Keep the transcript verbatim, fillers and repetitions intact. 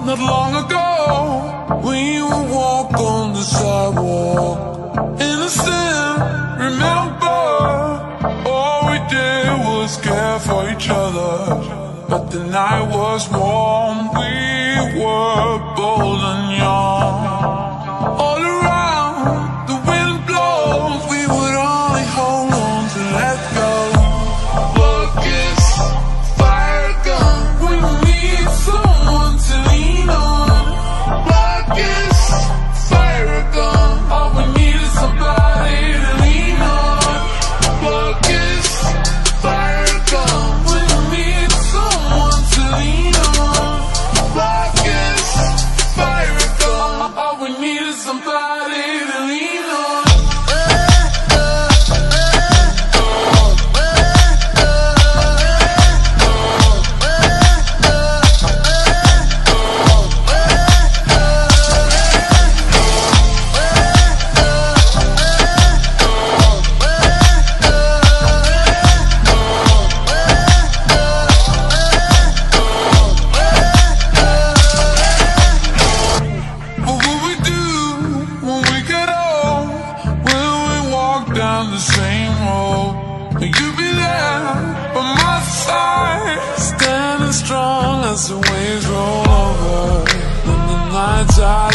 Not long ago, we would walk on the sidewalk, innocent, remember. All we did was care for each other. But the night was warm, we were bold and young. All around, the wind blows, we would only hold on to let go. Buckets, fire gun, we need someone to lean on. Buckets, fire gun, all we need is somebody to lean on. Buckets, fire gun, we need someone to lean on. Buckets, fire gun, all we need is somebody to lean on. Down the same road, you be there by my side, standing strong as the waves roll over. In the nights I